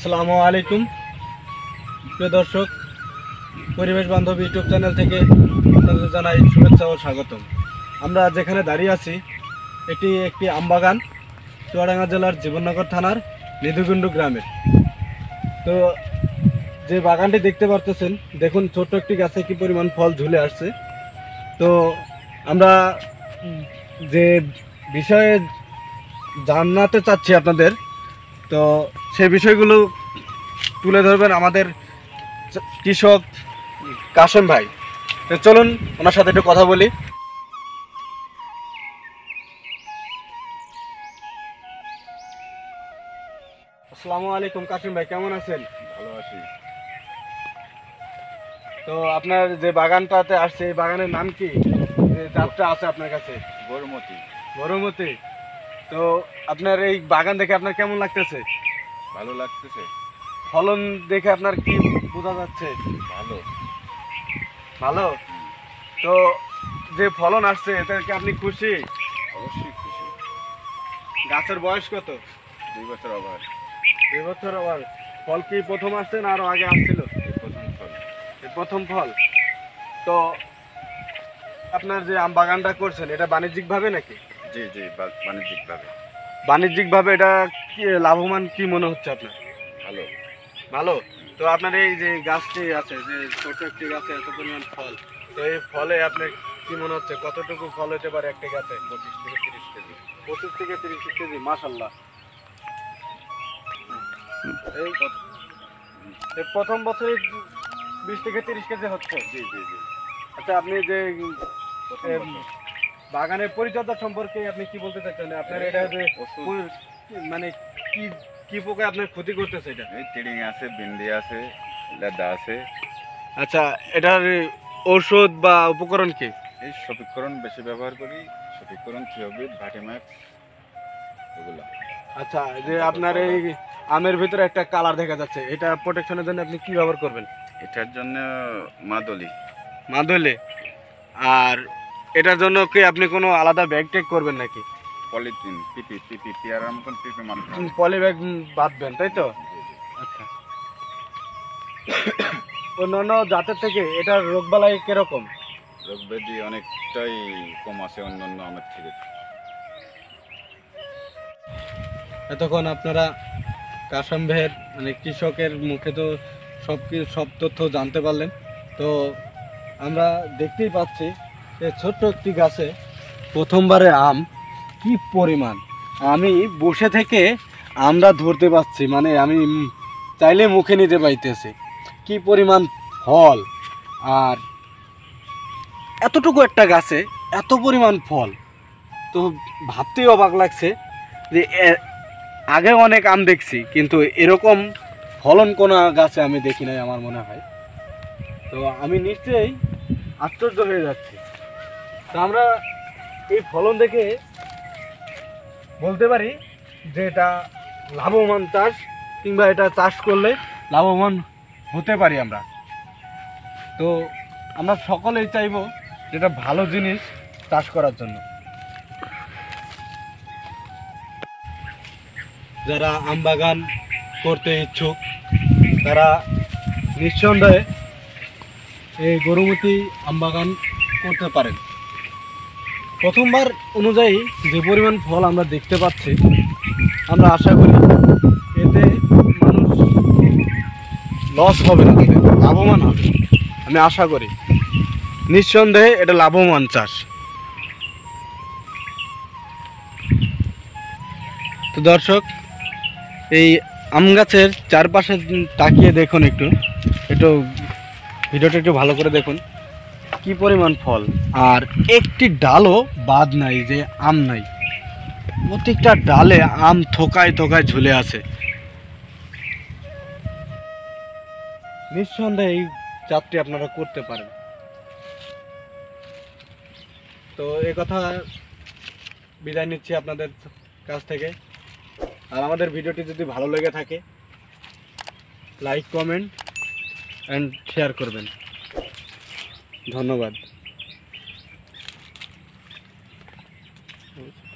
আসসালামু আলাইকুম প্রিয় দর্শক, পরিবেশ বান্ধব ইউটিউব চ্যানেল থেকে আপনাদের জানাই শুভেচ্ছা ও স্বাগতম। আমরা যেখানে দাঁড়িয়ে আছি এটি একটি আমবাগান, চুয়াডাঙ্গা জেলার জীবননগর থানার নিধুগুন্ডু গ্রামের। তো যে বাগানটি দেখতে পারতেছেন, দেখুন ছোট্ট একটি গাছে কি পরিমাণ ফল ঝুলে আসছে। তো আমরা যে বিষয়ে জানাতে চাচ্ছি আপনাদের, তো সেই বিষয়গুলো তুলে ধরবেন আমাদের কৃষক কাশেম ভাই। তো চলুন ওনার সাথে একটু কথা বলি। আসসালামু আলাইকুম কাশেম ভাই, কেমন আছেন? ভালো আছি। তো আপনার যে বাগানটাতে আসছে, এই বাগানের নাম কি, যে জাতটা আছে আপনার কাছে? গরুমতি। গরুমতি। তো আপনার এই বাগান দেখে আপনার কেমন লাগতেছে? ভালো লাগতেছে। ফলন দেখে আপনার কি বোঝা যাচ্ছে? ভালো। ভালো। তো যে ফলন আসছে এতে কি আপনি খুশি? অবশ্যই খুশি। গাছের বয়স কত? 2 বছর আবার 2 বছর। আবার ফল কি প্রথম আসছে না আরো আগে আসছিল? এই প্রথম ফল। এই প্রথম ফল। তো আপনার যে আম বাগানটা করছেন এটা বাণিজ্যিকভাবে নাকি? জি জি, বাণিজ্যিকভাবে। বাণিজ্যিকভাবে এটা কি লাভবান কি মনে হচ্ছে আপনার? ভালো। ভালো। তো আপনার এই যে গাছটি আছে, যে ছোট একটি গাছে এত পরিমাণ ফল, তো এই ফলে আপনার কি মনে হচ্ছে কতটুকু ফল হতে পারে একটা গাছে? 25 থেকে 30 কেজি। 25 থেকে 30 কেজি, মাশাআল্লাহ। এই এই প্রথম বছরে 20 থেকে 30 কেজি হচ্ছে? জি জি জি। আচ্ছা, আপনি যে প্রথম এম, বছর। বাগানের পরিচর্যা সম্পর্কে আপনি কি বলতে চাচ্ছেন? আপনার এটা যে ওষুধ। মানে কি কি পোকা আপনার ক্ষতি করতেছে এটা? এই তিড়িং আছে, বিন্দি আছে, লেদা আছে। আচ্ছা, এটার ঔষধ বা উপকরণ কি? এই সফিকরণ বেশি ব্যবহার করি। সফিকরণ, থিওবিট, ভাটিম্যাক্স, এগুলো। আচ্ছা, যে আপনার এই আমের ভিতরে একটা কালার দেখা যাচ্ছে, এটা প্রোটেকশনের জন্য আপনি কি ব্যবহার করবেন? এটার জন্য মাদলি। মাদুলে। আর এটার জন্য কি আপনি কোনো আলাদা ব্যাগ টেক করবেন নাকি? পলিথিন, পিপি পিপি পেয়ারার মতন পিপি মারতে হবে। পলি ব্যাগ বাঁধবেন, তাই তো? জি জি। আচ্ছা। অন্যান্য জাতের থেকে এটার রোগবালাই কিরকম? রোগ ব্যাধি অনেকটাই কম আছে অন্যান্য আমের থেকে। এতক্ষণ আপনারা কাশেম ভাইয়ের মানে কৃষকের মুখে তো সব তথ্য জানতে পারলেন। তো আমরা দেখতেই পাচ্ছি যে ছোট্ট একটি গাছে প্রথমবারে আম, কি পরিমাণ! আমি বসে থেকে আমরা ধরতে পারছি, মানে আমি চাইলে মুখে নিতে পাইতেছি কি পরিমাণ ফল। আর এতটুকু একটা গাছে এত পরিমাণ ফল, তো ভাবতেই অবাক লাগছে যে আগে অনেক আম দেখছি, কিন্তু এরকম ফলন কোনো গাছে আমি দেখি নাই আমার মনে হয়। তো আমি নিশ্চয়ই আশ্চর্য হয়ে যাচ্ছি। তো আমরা এই ফলন দেখে বলতে পারি যে এটা লাভবান চাষ, কিংবা এটা চাষ করলে লাভবান হতে পারি আমরা। তো আমরা সকলেই চাইবো যেটা ভালো জিনিস চাষ করার জন্য। যারা আম বাগান করতে ইচ্ছুক তারা নিঃসন্দেহে এই গরুমতি আম বাগান করতে পারেন। প্রথমবার অনুযায়ী যে পরিমাণ ফল আমরা দেখতে পাচ্ছি, আমরা আশা করি এতে মানুষ লস হবে না, তাদের লাভবান হবে। আমি আশা করি নিঃসন্দেহে এটা লাভবান চাষ। তো দর্শক, এই আম গাছের চারপাশে তাকিয়ে দেখুন, একটু একটু ভিডিওটা একটু ভালো করে দেখুন কি পরিমাণ ফল। আর একটি ডালও বাদ নাই যে আম নাই, প্রত্যেকটা ডালে আম থোকায় থোকায় ঝুলে আছে। নিঃসন্দেহে এই চাপটি আপনারা করতে পারেন। তো এই কথা বিদায় নিচ্ছি আপনাদের কাছ থেকে। আর আমাদের ভিডিওটি যদি ভালো লেগে থাকে, লাইক, কমেন্ট অ্যান্ড শেয়ার করবেন। ধন্যবাদ।